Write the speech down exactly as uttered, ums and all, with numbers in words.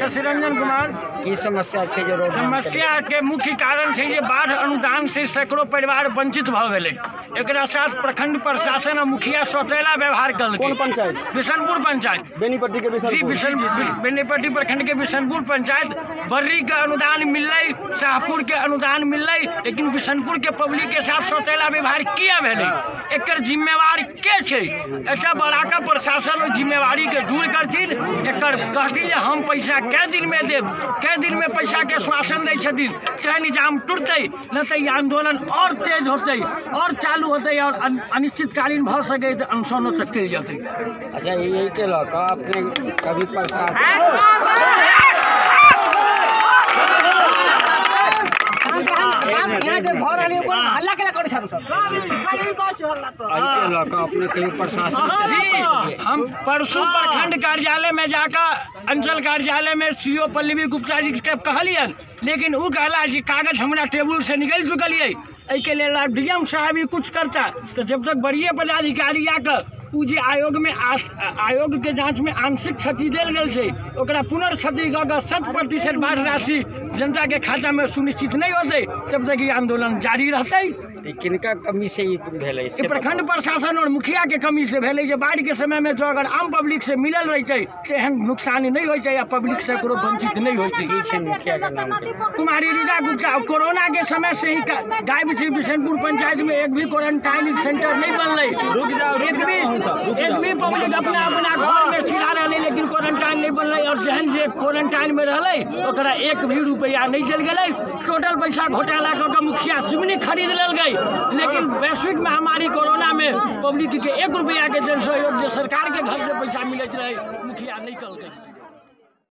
शशिरंजन कुमार। की समस्या छै जे रोड समस्या के मुख्य कारण छै जे बाढ़ अनुदान से सैकड़ों परिवार वंचित भ गेलै। एकरा साथ प्रखंड प्रशासन और मुखिया सौतेला व्यवहार कल। कौन पंचायत? बिशनपुर पंचायत, बेनीपट्टी के बिशनपुर बेनीपट्टी प्रखंड के बिशनपुर पंचायत। बर्री के अनुदान मिललै, शाहपुर के अनुदान मिललै, लेकिन बिशनपुर के पब्लिक के साथ सौतेला व्यवहार किया भेलै? एकर जिम्मेवार के छै? एकटा बड़ाका प्रशासन ओ जिम्मेवारी के दूर करथिन। एकर कहथिन जे हम पैसा कै दिन में देब, कै दिन में पैसा के आश्वासन दै छथिन। कै निजाम टूटतै न तऽ ई आंदोलन और तेज होतै और चालू होतै और अनिश्चितकालीन भ सकै तऽ अनशनों तक चलि जेतै। अच्छा, यही के लऽ कऽ अपने कभी प्रशासन जी, हम परसों प्रखंड कार्यालय में जाकर अंचल कार्यालय में सीओ पल्लवी गुप्ता जी के कहलियन, लेकिन वो कहला जी कागज हमारा टेबुल से निकल चुकल है। के लेल डीएम साहब ही कुछ करता तो जब तक बड़िए पदाधिकारी आकर उ जे आयोग में आस, आयोग के जांच में आंशिक क्षति देल गेल छै ओकरा पुनर्क्षति कऽ कऽ शत प्रतिशत बाढ़ राशि जनता के खाता में सुनिश्चित नहीं होते तब तक ये आंदोलन जारी रहते। किनका कमी से भेलै? प्रखंड प्रशासन और मुखिया के कमी से भेलै। जे बाढ़ के समय में जो अगर आम पब्लिक से मिलल रहते तो एहन नुकसानी नहीं होते या पब्लिक से करो वंचित नहीं होती। कुमारी रीता गुप्ता कोरोना के समय से ही गायब थी। बिशनपुर पंचायत में एक भी क्वारंटाइन सेंटर नहीं बनल। एक भी एक भी पब्लिक अपना अपना घर में छिड़ा रहे, लेकिन क्वारंटाइन नहीं बनल। और जहन जे क्वारंटाइन में रहले ओकरा एक भी रुपया नहीं चल गए। टोटल पैसा घोटाला कऽ के मुखिया चिमनी खरीद लेल गई, लेकिन वैश्विक महामारी कोरोना में पब्लिक के एक रुपया के जन सहयोग जो सरकार के घर से पैसा मिलत रहे मुखिया नहीं कल गई।